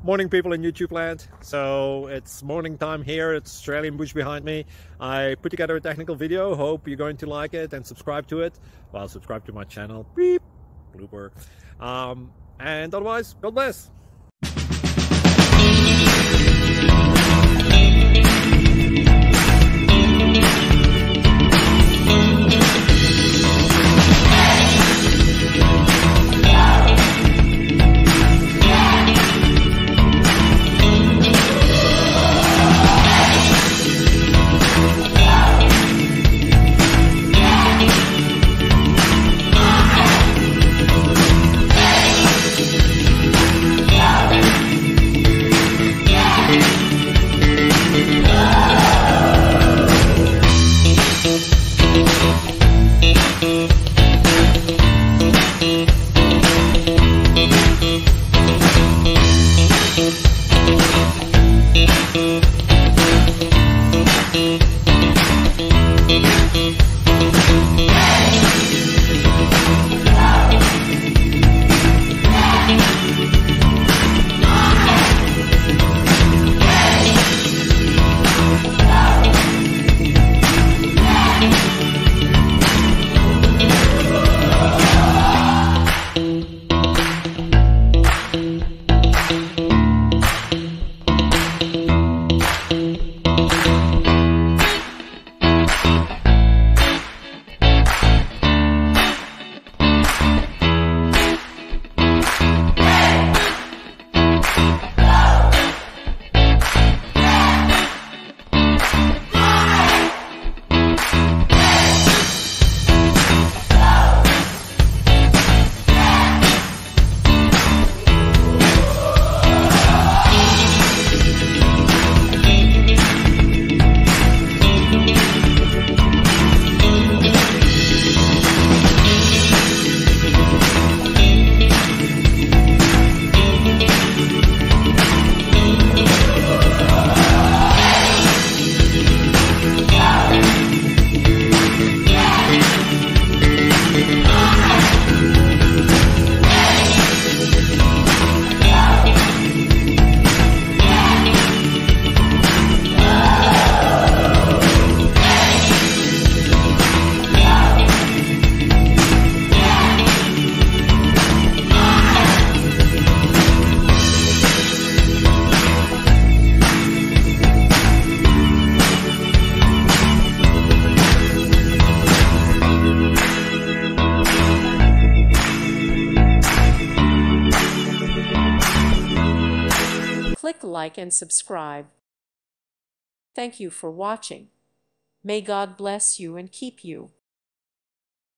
Morning, people in YouTube land. So it's morning time here. It's Australian bush behind me. I put together a technical video. Hope you're going to like it and subscribe to it. Well, subscribe to my channel. Beep. Blooper. And otherwise, God bless. Click like and subscribe. Thank you for watching. May God bless you and keep you.